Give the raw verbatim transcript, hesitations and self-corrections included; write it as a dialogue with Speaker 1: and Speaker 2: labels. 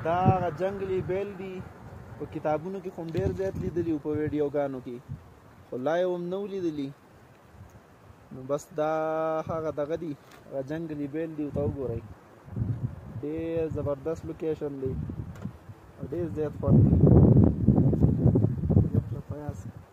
Speaker 1: دا هغه جنګلي بیل دي په کتابونو کې خو هم ډېر زیات لیدلي وو په ویډیوګانو کې خو لا یې هم نه وو لیدلي نو بس دا هغه دغه دي هغه جنګلي بیل دي ورته وګورئ ډېر زبردست لوکیشن دی او ډېر زیات خوند دی